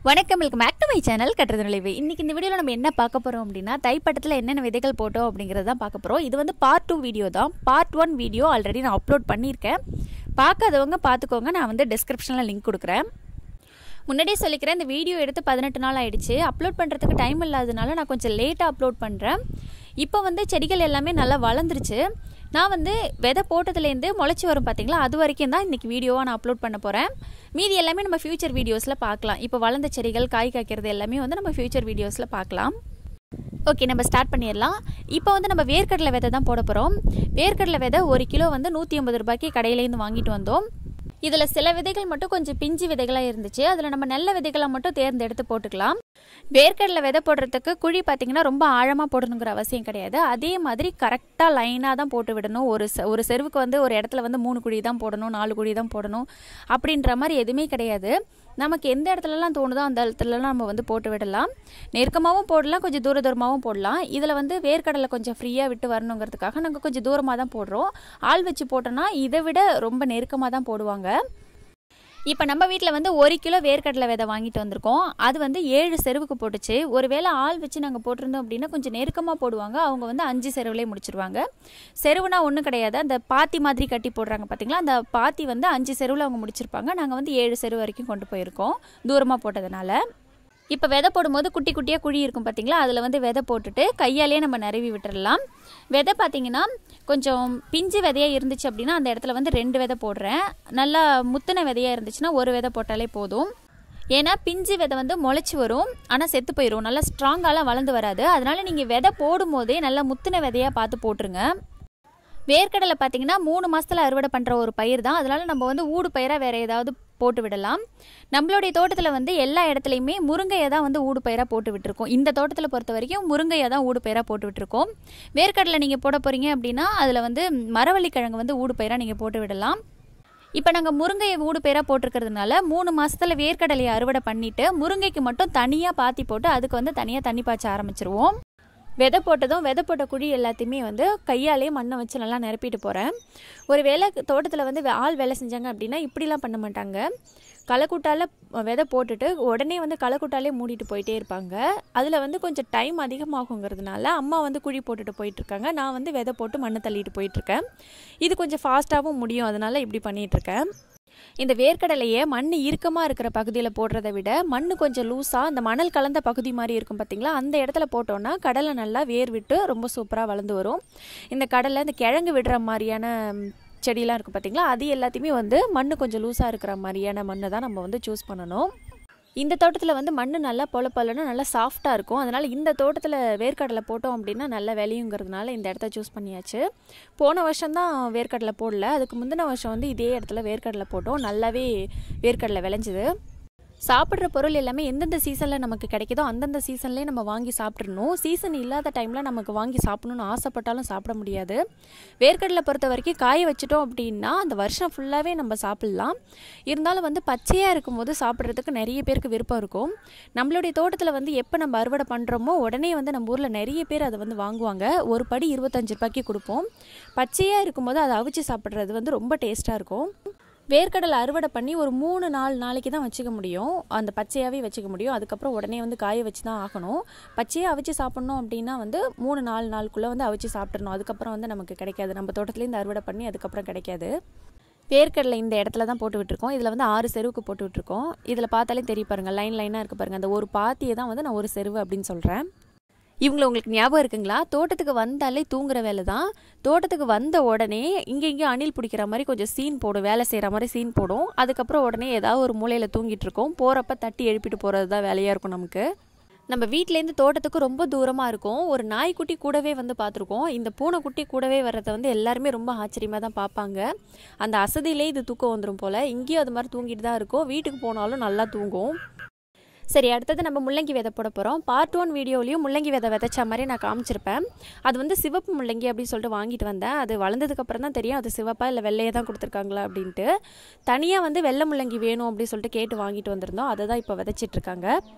வணக்கம், welcome back to my channel Katrathan. இன்னைக்கு இந்த வீடியோவில் நம்ம என்ன பார்க்க போகிறோம் அப்படின்னா, தைப்பட்டத்தில் என்னென்ன விதைகள் போட்டோம் அப்படிங்கிறது தான் பார்க்க போகிறோம். இது வந்து part 2 வீடியோ தான். part 1 வீடியோ ஆல்ரெடி நான் அப்லோட் பண்ணியிருக்கேன். பார்க்காதவங்க பார்த்துக்கோங்க, நான் வந்து டிஸ்கிரிப்ஷனில் லிங்க் கொடுக்குறேன். முன்னாடியே சொல்லிக்கிறேன், இந்த வீடியோ எடுத்து 18 நாள் ஆகிடுச்சு. அப்லோட் பண்ணுறதுக்கு டைம் இல்லாததுனால நான் கொஞ்சம் லேட்டாக அப்லோட் பண்ணுறேன். இப்போ வந்து செடிகள் எல்லாமே நல்லா வளர்ந்துருச்சு. நான் வந்து விதை போட்டதுலேருந்து முளைச்சி வரும் பார்த்தீங்களா, அது வரைக்கும் தான் இன்றைக்கி வீடியோவாக நான் அப்லோட் பண்ண போகிறேன். மீதி எல்லாமே நம்ம ஃபியூச்சர் வீடியோஸில் பார்க்கலாம். இப்போ வளர்ந்த செடிகள் காய் காய்க்கிறது எல்லாமே வந்து நம்ம ஃபியூச்சர் வீடியோஸில் பார்க்கலாம். ஓகே, நம்ம ஸ்டார்ட் பண்ணிடலாம். இப்போ வந்து நம்ம வேர்க்கடலை விதை தான் போட போகிறோம். வேர்க்கடலை விதை 1 கிலோ வந்து 150 ரூபாய்க்கு கடையிலேருந்து வாங்கிட்டு வந்தோம். இதில் சில விதைகள் மட்டும் கொஞ்சம் பிஞ்சு விதைகளாக இருந்துச்சு. அதில் நம்ம நல்ல விதைகளை மட்டும் தேர்ந்தெடுத்து போட்டுக்கலாம். வேர்க்கடலை விதை போடுறதுக்கு குழி பார்த்திங்கன்னா ரொம்ப ஆழமாக போடணுங்கிற அவசியம் கிடையாது. அதே மாதிரி கரெக்டாக லைனாக தான் போட்டு விடணும். ஒரு செருவுக்கு வந்து ஒரு இடத்துல வந்து 3 குழி தான் போடணும், 4 குழி தான் போடணும் அப்படின்ற மாதிரி எதுவுமே கிடையாது. நமக்கு எந்த இடத்துலலாம் தோணுதோ அந்த இடத்துலலாம் நம்ம வந்து போட்டு விடலாம். நெருக்கமாகவும் போடலாம், கொஞ்சம் தூரமாகவும் போடலாம். இதில் வந்து வேர்க்கடலை கொஞ்சம் ஃப்ரீயாக விட்டு வரணுங்கிறதுக்காக நாங்கள் கொஞ்சம் தூரமாக தான் போடுறோம். ஆள் வச்சு போட்டோன்னா இதை விட ரொம்ப நெருக்கமாக தான் போடுவாங்க. இப்போ நம்ம வீட்டில் வந்து 1 கிலோ வேர்க்கடலை விதை வாங்கிட்டு வந்திருக்கோம். அது வந்து 7 செருவுக்கு போட்டுச்சு. ஒருவேளை ஆள் வச்சு நாங்கள் போட்டிருந்தோம் அப்படின்னா கொஞ்சம் நெருக்கமாக போடுவாங்க. அவங்க வந்து 5 செருவுலேயே முடிச்சிருவாங்க. செருவுனா ஒன்றும் கிடையாது, அந்த பாத்தி மாதிரி கட்டி போடுறாங்க பார்த்தீங்களா, அந்த பாத்தி வந்து 5 செருவில் அவங்க முடிச்சிருப்பாங்க. நாங்கள் வந்து 7 செருவு வரைக்கும் கொண்டு போயிருக்கோம், தூரமாக போட்டதுனால. இப்போ விதை போடும்போது குட்டி குட்டியாக குழி இருக்கும் பார்த்தீங்களா, அதில் வந்து விதை போட்டுட்டு கையாலேயே நம்ம நிரவி விட்டுடலாம். விதை பார்த்தீங்கன்னா கொஞ்சம் பிஞ்சு விதையாக இருந்துச்சு அப்படின்னா அந்த இடத்துல வந்து 2 விதை போடுறேன். நல்லா முத்தின விதையாக இருந்துச்சுன்னா 1 விதை போட்டாலே போதும். ஏன்னா பிஞ்சு விதை வந்து முளைச்சி வரும், ஆனால் செத்து போயிடும், நல்லா ஸ்ட்ராங்காலாம் வளர்ந்து வராது. அதனால் நீங்கள் விதை போடும் போதே நல்லா முத்தின விதையாக பார்த்து போட்டுருங்க. வேர்க்கடலை பார்த்தீங்கன்னா 3 மாதத்தில் அறுவடை பண்ணுற ஒரு பயிர் தான். அதனால் நம்ம வந்து ஊடு பயிராக வேறு ஏதாவது போட்டு விடலாம். நம்மளுடைய தோட்டத்தில் வந்து எல்லா இடத்துலையுமே முருங்கையை தான் வந்து ஊடு பயிராக போட்டு விட்டுருக்கோம். இந்த தோட்டத்தில் பொறுத்த வரைக்கும் முருங்கையை தான் ஊடு பயிராக போட்டு விட்டுருக்கோம். வேர்க்கடலை நீங்கள் போட போகிறீங்க அப்படின்னா அதில் வந்து மரவள்ளிக்கிழங்கு வந்து ஊடு பயிராக நீங்கள் போட்டு விடலாம். இப்போ நாங்கள் முருங்கையை ஊடு பயிராக போட்டிருக்கிறதுனால 3 மாதத்தில் வேர்க்கடலையை அறுவடை பண்ணிவிட்டு முருங்கைக்கு மட்டும் தனியாக பாத்தி போட்டு அதுக்கு வந்து தனியாக தண்ணி பாய்ச்ச ஆரம்பிச்சிருவோம். விதை போட்டதும் விதை போட்ட குழி எல்லாத்தையுமே வந்து கையாலே மண்ணை வச்சு நல்லா நிரப்பிட்டு போகிறேன். ஒரு வேளை தோட்டத்தில் வந்து ஆள் வேலை செஞ்சாங்க அப்படின்னா இப்படிலாம் பண்ண மாட்டாங்க. களைக்கூட்டால் விதை போட்டுட்டு உடனே வந்து களைக்கூட்டாலே மூடிட்டு போயிட்டே இருப்பாங்க. அதில் வந்து கொஞ்சம் டைம் அதிகமாகுங்கிறதுனால அம்மா வந்து குழி போட்டுட்டு போயிட்டுருக்காங்க. நான் வந்து விதை போட்டு மண்ணை தள்ளிட்டு போயிட்டுருக்கேன். இது கொஞ்சம் ஃபாஸ்ட்டாகவும் முடியும், அதனால் இப்படி பண்ணிகிட்ருக்கேன். இந்த வேர்க்கடலையை மண் இறுக்கமாக இருக்கிற பகுதியில் போடுறதை விட மண் கொஞ்சம் லூஸாக அந்த மணல் கலந்த பகுதி மாதிரி இருக்கும் பார்த்தீங்களா, அந்த இடத்துல போட்டோன்னா கடலை நல்லா வேர் விட்டு ரொம்ப சூப்பராக வளர்ந்து வரும். இந்த கடலை இந்த கிழங்கு விடுற மாதிரியான செடியெலாம் இருக்குது பார்த்தீங்களா, அது எல்லாத்தையுமே வந்து மண் கொஞ்சம் லூஸாக இருக்கிற மாதிரியான மண்ணை தான் நம்ம வந்து சூஸ் பண்ணணும். இந்த தோட்டத்தில் வந்து மண் நல்லா பொலப்பொலன்னு நல்லா சாஃப்டாக இருக்கும். அதனால் இந்த தோட்டத்தில் வேர்க்கடலை போட்டோம் அப்படின்னா நல்ல விளையுங்கிறதுனால இந்த இடத்த சூஸ் பண்ணியாச்சு. போன வருஷம் தான் வேர்க்கடலை போடல, அதுக்கு முந்தின வருஷம் வந்து இதே இடத்துல வேர்க்கடலை போட்டோம். நல்லாவே வேர்க்கடலை விளைஞ்சிது. சாப்பிட்ற பொருள் எல்லாமே எந்தெந்த சீசனில் நமக்கு கிடைக்குதோ அந்தந்த சீசன்லேயே நம்ம வாங்கி சாப்பிட்றணும். சீசன் இல்லாத டைமில் நமக்கு வாங்கி சாப்பிடணுன்னு ஆசைப்பட்டாலும் சாப்பிட முடியாது. வேர்க்கடலை பொறுத்த வரைக்கும் காய வச்சுட்டோம் அப்படின்னா அந்த வருஷம் ஃபுல்லாகவே நம்ம சாப்பிட்லாம். இருந்தாலும் வந்து பச்சையாக இருக்கும்போது சாப்பிட்றதுக்கு நிறைய பேருக்கு விருப்பம் இருக்கும். நம்மளுடைய தோட்டத்தில் வந்து எப்போ நம்ம அறுவடை பண்ணுறோமோ உடனே வந்து நம்ம ஊரில் நிறைய பேர் அதை வந்து வாங்குவாங்க. ஒரு படி 25 ரூபாய்க்கு கொடுப்போம். பச்சையாக இருக்கும்போது அதை அவிச்சு சாப்பிட்றது வந்து ரொம்ப டேஸ்ட்டாக இருக்கும். வேர்க்கடலை அறுவடை பண்ணி ஒரு 3-4 நாளைக்கு தான் வச்சுக்க முடியும், அந்த பச்சையாகவே வச்சுக்க முடியும். அதுக்கப்புறம் உடனே வந்து காய வச்சு தான் ஆகணும். பச்சையாக அவிச்சு சாப்பிட்ணும் அப்படின்னா வந்து 3-4 நாளுக்குள்ளே வந்து அவிச்சு சாப்பிட்றணும். அதுக்கப்புறம் வந்து நமக்கு கிடைக்காது, நம்ம தோட்டத்துலேருந்து அறுவடை பண்ணி அதுக்கப்புறம் கிடைக்காது. வேர்க்கடலை இந்த இடத்துல தான் போட்டு விட்டுருக்கோம். இதில் வந்து 6 செருவுக்கு போட்டு விட்டுருக்கோம். இதில் பார்த்தாலே தெரியும் பாருங்கள், லைனாக இருக்குது பாருங்கள். அந்த ஒரு பாத்தியை தான் வந்து நான் ஒரு செருவு அப்படின்னு சொல்கிறேன். இவங்களை உங்களுக்கு ஞாபகம் இருக்குங்களா, தோட்டத்துக்கு வந்தாலே தூங்குற வேலை தான். தோட்டத்துக்கு வந்த உடனே இங்கே அணில் பிடிக்கிற மாதிரி கொஞ்சம் சீன் போடும், வேலை செய்கிற மாதிரி சீன் போடும். அதுக்கப்புறம் உடனே ஏதாவது ஒரு மூலையில் தூங்கிட்டு இருக்கோம். போகிறப்ப தட்டி எழுப்பிட்டு போகிறது தான் வேலையாக இருக்கும் நமக்கு. நம்ம வீட்டிலேருந்து தோட்டத்துக்கு ரொம்ப தூரமாக இருக்கும். ஒரு நாய்க்குட்டி கூடவே வந்து பார்த்துருக்கோம். இந்த பூனைக்குட்டி கூடவே வர்றதை வந்து எல்லாருமே ரொம்ப ஆச்சரியமாக தான் பார்ப்பாங்க. அந்த அசதியிலே இது தூக்கம் வந்துடும் போல். இங்கேயும் அது மாதிரி தூங்கிட்டு தான் இருக்கும். வீட்டுக்கு போனாலும் நல்லா தூங்கும். சரி, அடுத்தது நம்ம முள்ளங்கி விதை போட போகிறோம். part 1 வீடியோலையும் முள்ளங்கி விதை விதைச்ச மாதிரி நான் காமிச்சிருப்பேன். அது வந்து சிவப்பு முள்ளங்கி அப்படின்னு சொல்லிட்டு வாங்கிட்டு வந்தேன். அது வளர்ந்ததுக்கப்புறம் தான் தெரியும் அது சிவப்பா இல்லை வெள்ளையே தான் கொடுத்துருக்காங்களா அப்படின்ட்டு. தனியாக வந்து வெள்ளை முள்ளங்கி வேணும் அப்படின்னு சொல்லிட்டு கேட்டு வாங்கிட்டு வந்திருந்தோம். அதை தான் இப்போ விதைச்சிட்ருக்காங்க.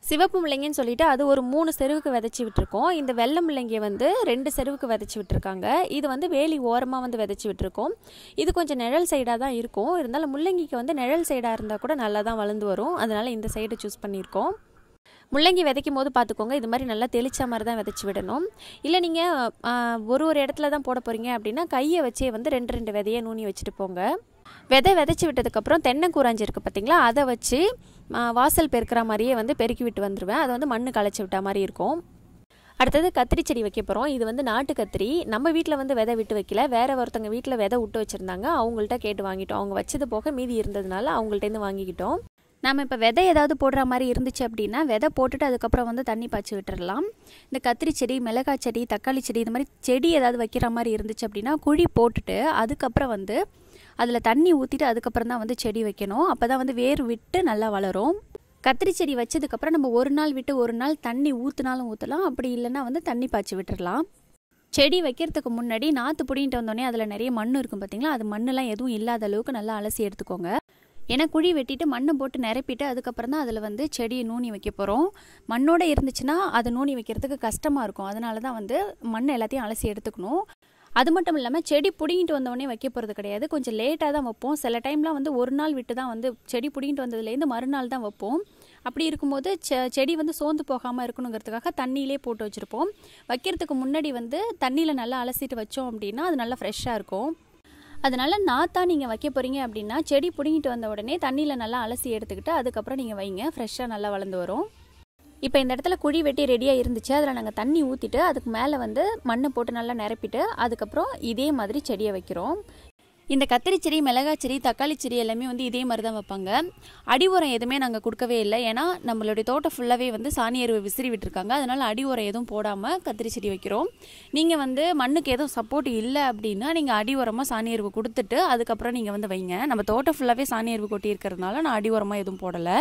சிவப்பு முள்ளங்கின்னு சொல்லிட்டு அது ஒரு 3 செருவுக்கு விதைச்சி விட்டுருக்கோம். இந்த வெள்ளை முள்ளங்கியை வந்து 2 செருவுக்கு விதைச்சி விட்டுருக்காங்க. இது வந்து வேலி ஓரமாக வந்து விதைச்சி விட்டுருக்கோம். இது கொஞ்சம் நிழல் சைடாக தான் இருக்கும். இருந்தாலும் முள்ளங்கிக்கு வந்து நிழல் சைடாக இருந்தால் கூட நல்லா தான் வளர்ந்து வரும். அதனால் இந்த சைடு சூஸ் பண்ணியிருக்கோம். முள்ளங்கி விதைக்கும் போது பார்த்துக்கோங்க, இது மாதிரி நல்லா தெளிச்ச மாதிரி தான் விதைச்சி விடணும். இல்லை நீங்கள் ஒரு இடத்துல தான் போட போகிறீங்க அப்படின்னா கையை வச்சே வந்து 2 விதையை நூனி வச்சுட்டு போங்க. விதைச்சி விட்டதுக்கப்புறம் தென்னைக்கூராஞ்சி இருக்குது பார்த்தீங்களா, அதை வச்சு வாசல் பெருக்கிற மாதிரியே வந்து பெருக்கி விட்டு வந்துடுவேன். அதை வந்து மண் களைச்சி விட்ட மாதிரி இருக்கும். அடுத்தது கத்திரி செடி வைக்க போகிறோம். இது வந்து நாட்டு கத்திரி. நம்ம வீட்டில் வந்து விதை விட்டு வைக்கல, வேறு ஒருத்தங்க வீட்டில் விதை விட்டு வச்சுருந்தாங்க. அவங்கள்ட்ட கேட்டு வாங்கிட்டோம். அவங்க வச்சது போக மீதி இருந்ததுனால அவங்கள்ட்டேருந்து வாங்கிக்கிட்டோம். நம்ம இப்போ விதை ஏதாவது போடுற மாதிரி இருந்துச்சு அப்படின்னா விதை போட்டுட்டு அதுக்கப்புறம் வந்து தண்ணி பாய்ச்சி விட்டுறலாம். இந்த கத்திரி செடி, மிளகாய் செடி, தக்காளி செடி இது மாதிரி செடி ஏதாவது வைக்கிற மாதிரி இருந்துச்சு அப்படின்னா குழி போட்டுட்டு அதுக்கப்புறம் வந்து அதில் தண்ணி ஊற்றிட்டு அதுக்கப்புறம் தான் வந்து செடி வைக்கணும். அப்போ தான் வந்து வேர் விட்டு நல்லா வளரும். கத்திரி செடி வச்சதுக்கப்புறம் நம்ம ஒரு நாள் விட்டு ஒரு நாள் தண்ணி ஊற்றினாலும் ஊற்றலாம், அப்படி இல்லைன்னா வந்து தண்ணி பாய்ச்சி விட்டுறலாம். செடி வைக்கிறதுக்கு முன்னாடி நாற்று பிடிங்கிட்டு வந்தோடனே அதில் நிறைய மண் இருக்கும் பார்த்தீங்களா, அது மண்ணெலாம் எதுவும் இல்லாத அளவுக்கு நல்லா அலசி எடுத்துக்கோங்க. ஏன்னா குழி வெட்டிட்டு மண்ணை போட்டு நிரப்பிட்டு அதுக்கப்புறம் தான் அதில் வந்து செடியை நூனி வைக்க போகிறோம். மண்ணோடு இருந்துச்சுன்னா அது நூனி வைக்கிறதுக்கு கஷ்டமாக இருக்கும். அதனால தான் வந்து மண் எல்லாத்தையும் அலசி எடுத்துக்கணும். அது மட்டும் இல்லாமல் செடி பிடிங்கிட்டு வந்தோடனே வைக்க போகிறது கிடையாது, கொஞ்சம் லேட்டாக தான் வைப்போம். சில டைம்லாம் வந்து ஒரு நாள் விட்டு தான் வந்து செடி பிடிங்கிட்டு வந்ததுலேருந்து மறுநாள் தான் வைப்போம். அப்படி இருக்கும்போது செடி வந்து சோர்ந்து போகாமல் இருக்கணுங்கிறதுக்காக தண்ணியிலே போட்டு வச்சுருப்போம். வைக்கிறதுக்கு முன்னாடி வந்து தண்ணியில் நல்லா அலசிட்டு வச்சோம் அப்படின்னா அது நல்லா ஃப்ரெஷ்ஷாக இருக்கும். அதனால் நாற்றா நீங்கள் வைக்க போகிறீங்க அப்படின்னா செடி பிடிங்கிட்டு வந்த உடனே தண்ணியில் நல்லா அலசி எடுத்துக்கிட்டு அதுக்கப்புறம் நீங்கள் வைங்க, ஃப்ரெஷ்ஷாக நல்லா வளர்ந்து வரும். இப்போ இந்த இடத்துல குழி வெட்டி ரெடியாக இருந்துச்சு, அதில் நாங்கள் தண்ணி ஊற்றிட்டு அதுக்கு மேலே வந்து மண்ணை போட்டு நல்லா நிரப்பிட்டு அதுக்கப்புறம் இதே மாதிரி செடியை வைக்கிறோம். இந்த கத்திரி செடி, மிளகாய் செடி, தக்காளி செடி எல்லாமே வந்து இதே மாதிரி தான் வைப்பாங்க. அடி உரம் எதுவுமே நாங்கள் கொடுக்கவே இல்லை. ஏன்னா நம்மளுடைய தோட்டம் ஃபுல்லாகவே வந்து சாணி எருவை விசிறி விட்டுருக்காங்க. அதனால் அடி உரம் எதுவும் போடாமல் கத்திரி செடி வைக்கிறோம். நீங்கள் வந்து மண்ணுக்கு எதுவும் சப்போர்ட் இல்லை அப்படின்னா நீங்கள் அடி உரமாக சாணி எருவு கொடுத்துட்டு அதுக்கப்புறம் நீங்கள் வந்து வைங்க. நம்ம தோட்டம் ஃபுல்லாகவே சாணி எருவு கொட்டி இருக்கிறதுனால நான் அடி உரமாக எதுவும் போடலை.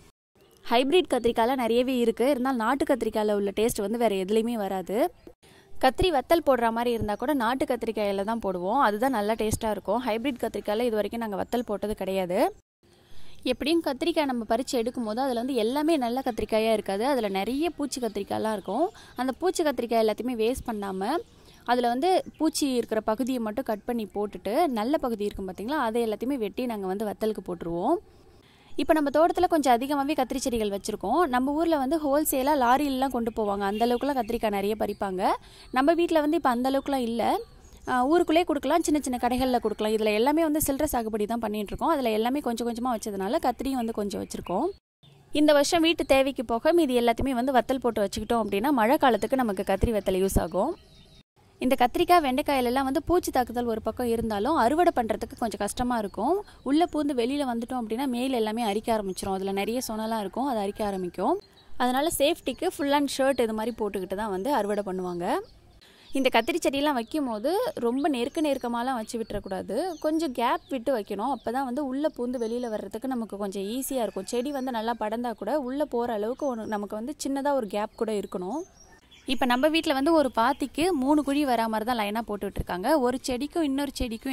ஹைப்ரிட் கத்திரிக்காயெலாம் நிறையவே இருக்குது. இருந்தாலும் நாட்டு கத்திரிக்காயில் உள்ள டேஸ்ட் வந்து வேறு எதுலேயுமே வராது. கத்திரி வத்தல் போடுற மாதிரி இருந்தால் கூட நாட்டு கத்திரிக்காயில் தான் போடுவோம், அதுதான் நல்லா டேஸ்ட்டாக இருக்கும். ஹைப்ரிட் கத்திரிக்காயில் இது வரைக்கும் நாங்கள் வத்தல் போட்டது கிடையாது. எப்படியும் கத்திரிக்காய் நம்ம பறித்து எடுக்கும் போது அதில் வந்து எல்லாமே நல்ல கத்திரிக்காயாக இருக்காது, அதில் நிறைய பூச்சி கத்திரிக்காயெலாம் இருக்கும். அந்த பூச்சி கத்திரிக்காய் எல்லாத்தையுமே வேஸ்ட் பண்ணாமல் அதில் வந்து பூச்சி இருக்கிற பகுதியை மட்டும் கட் பண்ணி போட்டுட்டு நல்ல பகுதி இருக்கும் பார்த்திங்களா, அதை எல்லாத்தையுமே வெட்டி நாங்கள் வந்து வத்தலுக்கு போட்டுருவோம். இப்போ நம்ம தோட்டத்தில் கொஞ்சம் அதிகமாகவே கத்திரி செடிகள் வச்சுருக்கோம். நம்ம ஊரில் வந்து ஹோல்சேலாக லாரியிலலாம் கொண்டு போவாங்க, அந்தளவுக்குலாம் கத்திரிக்காய் நிறைய பறிப்பாங்க. நம்ம வீட்டில் வந்து இப்போ அந்தளவுக்குலாம் இல்லை, ஊருக்குள்ளே கொடுக்கலாம், சின்ன சின்ன கடைகளில் கொடுக்கலாம். இதில் எல்லாமே வந்து சில்லறை சாகுபடி தான் பண்ணிகிட்ருக்கோம். அதில் எல்லாமே கொஞ்சம் கொஞ்சமாக வச்சதுனால கத்திரியும் வந்து கொஞ்சம் வச்சுருக்கோம். இந்த வருஷம் வீட்டு தேவைக்கு போக மீதி எல்லாத்தையுமே வந்து வத்தல் போட்டு வச்சுக்கிட்டோம் அப்படின்னா மழை காலத்துக்கு நமக்கு கத்திரி வத்தல் யூஸ் ஆகும். இந்த கத்திரிக்காய், வெண்டைக்காயிலெல்லாம் வந்து பூச்சி தாக்குதல் ஒரு பக்கம் இருந்தாலும் அறுவடை பண்ணுறதுக்கு கொஞ்சம் கஷ்டமாக இருக்கும். உள்ளே பூந்து வெளியில் வந்துட்டோம் அப்படின்னா மேல் எல்லாமே அரிக்க ஆரம்பிச்சிடும். அதில் நிறைய சொனலாம் இருக்கும், அது அரிக்க ஆரம்பிக்கும். அதனால் சேஃப்டிக்கு ஃபுல் அண்ட் ஷர்ட் இது மாதிரி போட்டுக்கிட்டு தான் வந்து அறுவடை பண்ணுவாங்க. இந்த கத்திரி செடியெல்லாம் வைக்கும் போது ரொம்ப நெருக்கமாலாம் வச்சு விட்டுறக்கூடாது, கொஞ்சம் கேப் விட்டு வைக்கணும். அப்போ தான் வந்து உள்ளே பூந்து வெளியில் வர்றதுக்கு நமக்கு கொஞ்சம் ஈஸியாக இருக்கும். செடி வந்து நல்லா படர்ந்தால் கூட உள்ளே போகிற அளவுக்கு நமக்கு வந்து சின்னதாக ஒரு கேப் கூட இருக்கணும். இப்போ நம்ம வீட்டில் வந்து ஒரு பாத்திக்கு 3 குழி வரா மாதிரி தான் லைனாக போட்டுட்ருக்காங்க. ஒரு செடிக்கும் இன்னொரு செடிக்கும்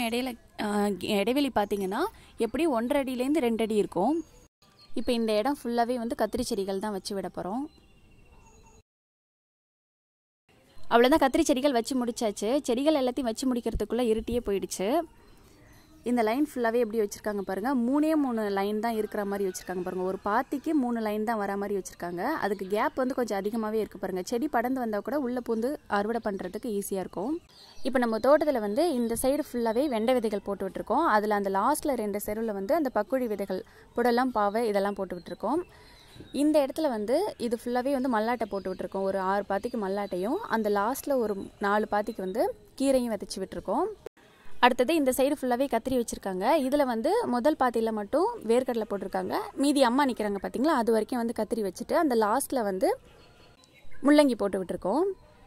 இடைவெளி பார்த்திங்கன்னா எப்படி 1.5 அடியிலேருந்து 2 அடி இருக்கும். இப்போ இந்த இடம் ஃபுல்லாகவே வந்து கத்திரி செடிகள் தான் வச்சு விட போகிறோம். அவ்வளோதான், கத்திரி செடிகள் வச்சு முடிச்சாச்சு. செடிகள் எல்லாத்தையும் வச்சு முடிக்கிறதுக்குள்ளே இருட்டியே போயிடுச்சு. இந்த லைன் ஃபுல்லாகவே எப்படி வச்சுருக்காங்க பாருங்கள், 3 லைன் தான் இருக்கிற மாதிரி வச்சுருக்காங்க பாருங்கள். ஒரு பாத்திக்கு 3 லைன் தான் வர மாதிரி வச்சுருக்காங்க. அதுக்கு கேப் வந்து கொஞ்சம் அதிகமாகவே இருக்குது பாருங்கள். செடி படர்ந்து வந்தால் கூட உள்ளே பூந்து அறுவடை பண்ணுறதுக்கு ஈஸியாக இருக்கும். இப்போ நம்ம தோட்டத்தில் வந்து இந்த சைடு ஃபுல்லாகவே வெண்டை விதைகள் போட்டு விட்டுருக்கோம். அதில் அந்த லாஸ்ட்டில் 2 செருவில் வந்து அந்த பக்குழி விதைகள், புடலாம், பாவை இதெல்லாம் போட்டு விட்டுருக்கோம். இந்த இடத்துல வந்து இது ஃபுல்லாகவே வந்து மல்லாட்டை போட்டு விட்டுருக்கோம். ஒரு 6 பாத்திக்கு மல்லாட்டையும் அந்த லாஸ்ட்டில் ஒரு 4 பாத்திக்கு வந்து கீரையும் விதைச்சி விட்டுருக்கோம். அடுத்தது இந்த சைடு ஃபுல்லாகவே கத்திரி வச்சுருக்காங்க. இதில் வந்து முதல் பாத்தியில் மட்டும் வேர்க்கடலை போட்டிருக்காங்க, மீதி அம்மா நிற்கிறாங்க பார்த்தீங்களா, அது வரைக்கும் வந்து கத்திரி வச்சுட்டு அந்த லாஸ்ட்டில் வந்து முள்ளங்கி போட்டு விட்டுருக்கோம்.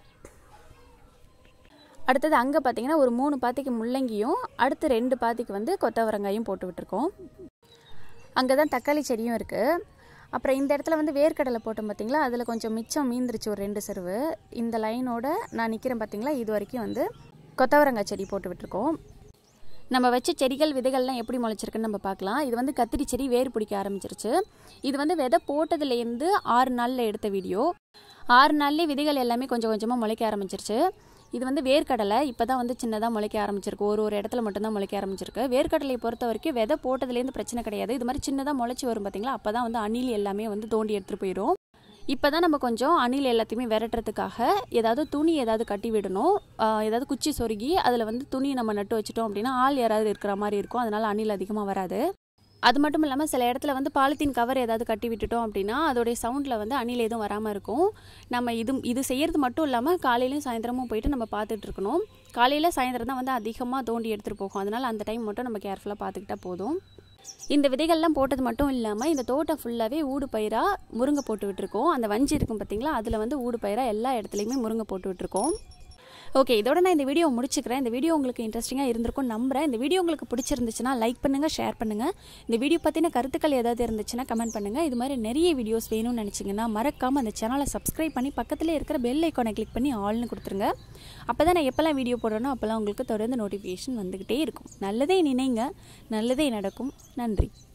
அடுத்தது அங்கே பார்த்தீங்கன்னா ஒரு 3 பாத்திக்கு முள்ளங்கியும் அடுத்து 2 பாத்திக்கு வந்து கொத்தவரங்காயும் போட்டு விட்டுருக்கோம். அங்கே தான் தக்காளி செடியும் இருக்குது. அப்புறம் இந்த இடத்துல வந்து வேர்க்கடலை போட்டோம் பார்த்தீங்களா, அதில் கொஞ்சம் மிச்சம் மீந்துருச்சு ஒரு 2 செருவு. இந்த லைனோட நான் நிற்கிறேன் பார்த்தீங்களா, இது வரைக்கும் வந்து கொத்தவரங்காய் செடி போட்டு விட்டுருக்கோம். நம்ம வச்ச செடிகள் விதைகள்லாம் எப்படி முளைச்சிருக்குன்னு நம்ம பார்க்கலாம். இது வந்து கத்திரி செடி வேர் பிடிக்க ஆரம்பிச்சிருச்சு. இது வந்து விதை போட்டதுலேருந்து 6 நாளில் எடுத்த வீடியோ. 6 நாள்லேயே விதைகள் எல்லாமே கொஞ்சம் கொஞ்சமாக முளைக்க ஆரம்பிச்சிருச்சு. இது வந்து வேர்க்கடலை இப்போ தான் வந்து சின்னதாக முளைக்க ஆரம்பிச்சிருக்கு. ஒரு இடத்துல மட்டும்தான் முளைக்க ஆரம்பிச்சிருக்கு. வேர்க்கடலையை பொறுத்த வரைக்கும் விதை போட்டதுலேருந்து பிரச்சனை கிடையாது. இது மாதிரி சின்னதாக முளைச்சி வரும் பார்த்தீங்களா, அப்போ தான் வந்து அணில் எல்லாமே வந்து தோண்டி எடுத்துகிட்டு போயிடும். இப்போ தான் நம்ம கொஞ்சம் அணில் எல்லாத்தையுமே விரட்டுறதுக்காக ஏதாவது துணி ஏதாவது கட்டி விடணும். ஏதாவது குச்சி சொருகி அதில் வந்து துணி நம்ம நட்டு வச்சிட்டோம் அப்படின்னா ஆள் யாராவது இருக்கிற மாதிரி இருக்கும். அதனால் அணில் அதிகமாக வராது. அது மட்டும் இல்லாமல் சில இடத்துல வந்து பாலித்தீன் கவர் ஏதாவது கட்டி விட்டுட்டோம் அப்படின்னா அதோடைய சவுண்டில் வந்து அணில் எதுவும் வராமல் இருக்கும். நம்ம இது செய்கிறது மட்டும் இல்லாமல் காலையிலையும் சாயந்தரமும் போயிட்டு நம்ம பார்த்துட்டு இருக்கணும். காலையில் சாயந்தரம் தான் வந்து அதிகமாக தோண்டி எடுத்துகிட்டு போகும். அதனால் அந்த டைம் மட்டும் நம்ம கேர்ஃபுல்லாக பார்த்துக்கிட்டா போதும். இந்த விதைகள்லாம் போட்டது மட்டும் இல்லாமல் இந்த தோட்டம் ஃபுல்லாகவே ஊடு பயிராக முருங்கை போட்டு விட்டுருக்கோம். அந்த வஞ்சி இருக்கும் பார்த்தீங்களா, அதில் வந்து ஊடு பயிராக எல்லா இடத்துலையுமே முருங்கை போட்டு விட்டுருக்கோம். ஓகே, இதோட நான் இந்த வீடியோ முடிச்சுக்கிறேன். இந்த வீடியோ உங்களுக்கு இன்ட்ரெஸ்டிங்காக இருந்திருக்கும் நம்புறேன். இந்த வீடியோ உங்களுக்கு பிடிச்சிருந்துச்சுன்னா லைக் பண்ணுங்கள், ஷேர் பண்ணுங்கள். இந்த வீடியோ பற்றின கருத்துக்கள் ஏதாவது இருந்துச்சுன்னா கமெண்ட் பண்ணுங்கள். இது மாதிரி நிறைய வீடியோஸ் வேணும்னு நினச்சிங்கன்னா மறக்காமல் அந்த சேனலை சப்ஸ்கிரைப் பண்ணி பக்கத்தில் இருக்கிற பெல் ஐக்கானை கிளிக் பண்ணி ஆல்னு கொடுத்துருங்க. அப்போ தான் நான் எப்போல்லாம் வீடியோ போடுறேனோ அப்போல்லாம் உங்களுக்கு தொடர்ந்து நோட்டிஃபிகேஷன் வந்துக்கிட்டே இருக்கும். நல்லதே நினைங்க, நல்லதே நடக்கும். நன்றி.